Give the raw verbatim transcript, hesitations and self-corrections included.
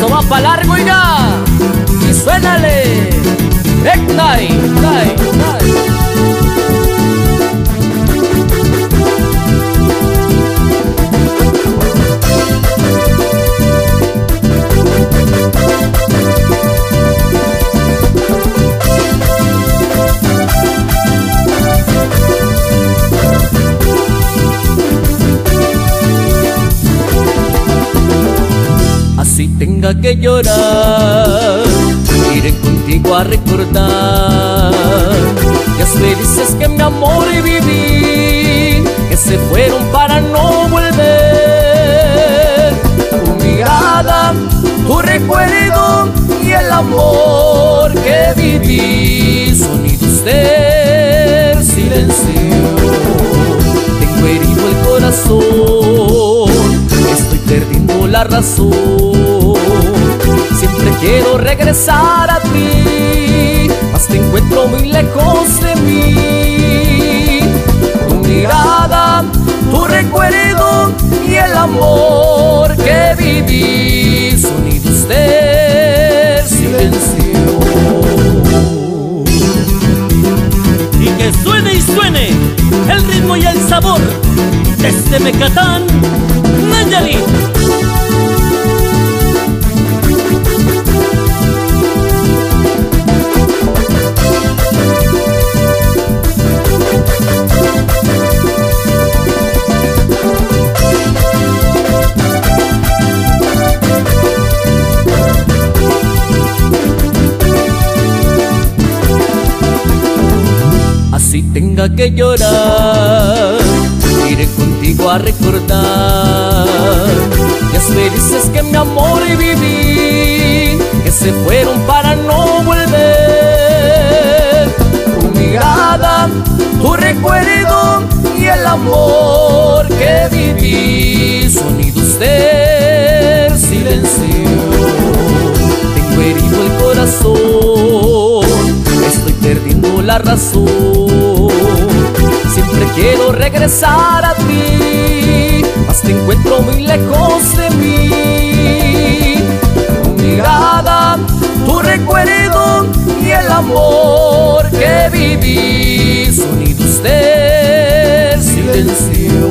Esto va pa' largo, oiga. Y suénale. Ignite, ignite, ignite. Así tenga que llorar, iré contigo a recordar días felices que mi amor viví, que se fueron para no volver. Tu mirada, tu recuerdo y el amor que viví, sonidos del silencio. Tengo herido el corazón, estoy perdiendo la razón. Siempre quiero regresar a ti, mas te encuentro muy lejos de mí. Tu mirada, tu recuerdo y el amor que viví, sonidos del silencio. Y que suene y suene el ritmo y el sabor desde Mecatán, Nayarit. Así tenga que llorar, iré contigo a recordar días felices que mi amor viví, que se fueron para no volver. Tu mirada, tu recuerdo y el amor que viví, sonidos del silencio. Tengo herido el corazón, estoy perdiendo la razón. Siempre quiero regresar a ti, mas te encuentro muy lejos de mí. Tu mirada, tu recuerdo y el amor que viví, sonidos del silencio.